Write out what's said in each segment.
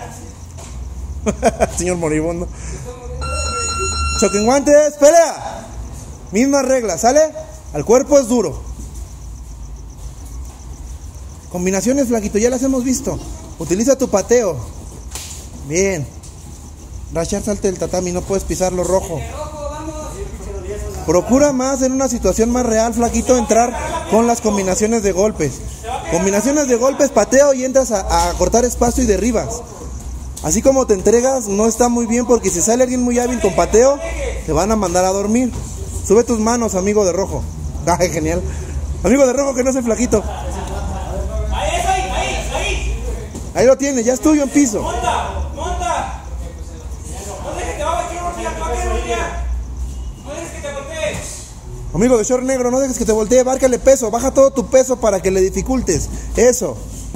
Señor moribundo. Choquen guantes, pelea. Misma regla, ¿sale? Al cuerpo es duro. Combinaciones, flaquito, ya las hemos visto. Utiliza tu pateo. Bien. Rashad, salte del tatami, no puedes pisarlo rojo. Procura más en una situación más real, flaquito, entrar con las combinaciones de golpes. Combinaciones de golpes, pateo y entras a cortar espacio y derribas. Así como te entregas, no está muy bien porque si sale alguien muy hábil con pateo, te van a mandar a dormir. Sube tus manos, amigo de rojo. Ay, genial. Amigo de rojo que no es el flaquito. Ahí lo tiene, ya es tuyo en piso. Monta. No dejes que va a bajar, no dejes que te voltees. Amigo de short negro, no dejes que te voltee, bárcale peso, baja todo tu peso para que le dificultes. Eso.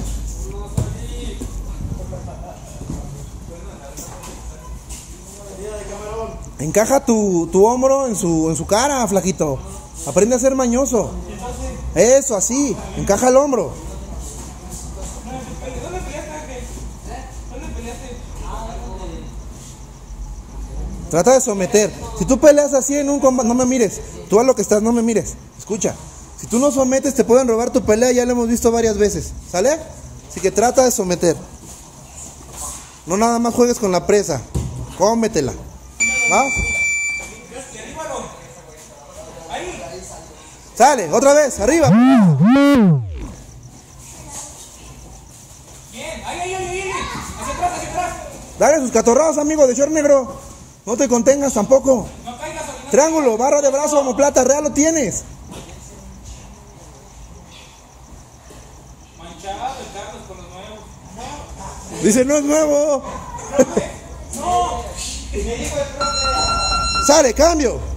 Encaja tu hombro en su cara, flaquito. Aprende a ser mañoso. Eso, así. Encaja el hombro. ¿Dónde peleaste? ¿Dónde peleaste? Trata de someter. Si tú peleas así en un combate, no me mires. Tú haz lo que estás, no me mires. Escucha. Si tú no sometes, te pueden robar tu pelea. Ya lo hemos visto varias veces. ¿Sale? Así que trata de someter. No nada más juegues con la presa. Cómetela. ¿Va? Sale, otra vez, arriba. Bien, ahí. Hacia atrás. Dale sus catorrados, amigo de short negro. No te contengas tampoco. No caigas. Triángulo, barra de brazo, omoplata, real lo tienes. Manchado el Carlos con los nuevos. No. Dice, no es nuevo. No. Me dijo el profe. Sale, cambio.